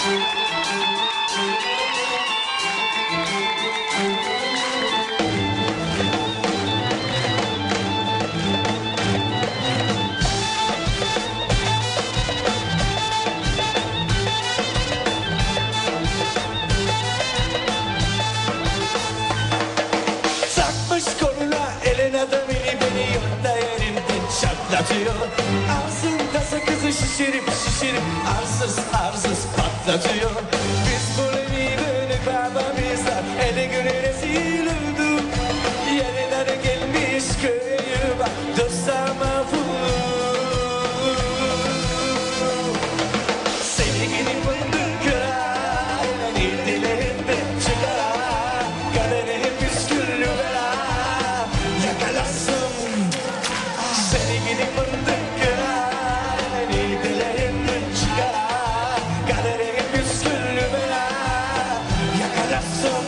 Takmış koluna eline de beni yolda yerinden çatlatıyor. Ağzında sakızı şişirip arsız patlatıyor. Biz bu evi dönüp babamızdan ele güne rezil olduk. Yeniden gelmiş köye bak dostama vur. Sevgini fındık kırar, dilerinden çıkar. Kadere püsküllü bela yakalasın. Sevgini fındık kırar, dilerinden çıkar. Kadere püsküllü bela yakalasın.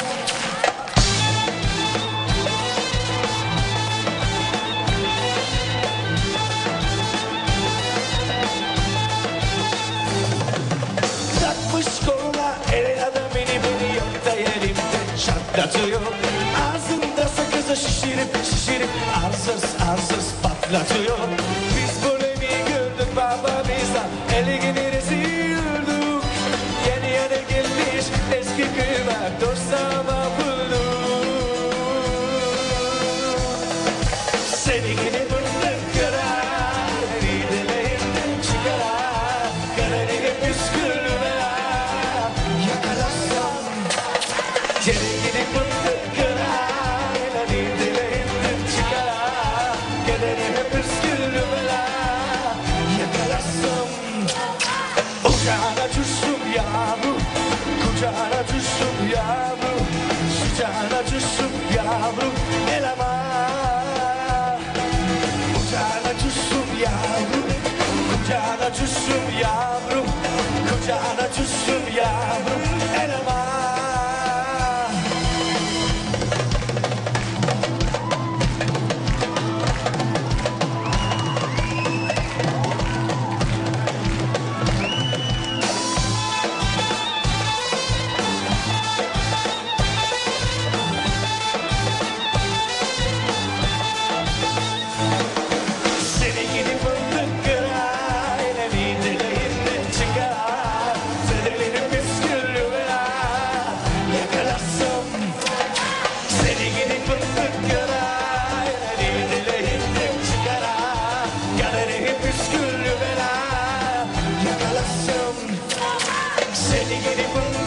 Takmış koluna elin adamını yok da yerimden çatlatıyor. Ağzında sakızı şişirip arsız patlatıyor. Biz bu evi gördük babamızdan eligini rezil olduk. Yeni gelmiş eski kıyma dostama bulduk. Sevgini fındık kırar, dilerinden çıkar. Kaderine püsküllü bela yakalasın. Sevgini fındık kırar, dilerinden çıkar. Kaderine püsküllü bela yakalasın. Ocağına düştüm yavrum, kucağına düştüm yavrum. Sıcağına düştüm yavrum, eleman. Kucağına düştüm yavrum, kucağına düştüm yavrum. Kucağına düştüm yavrum, eleman. Seni gidip fındık kırar, dilerinden çıkar. Sözlerini püsküllü bela yakalasın. Seni gidip fındık kırar, dilerinden çıkar. Kaderini püsküllü bela yakalasın. Seni gidip fındık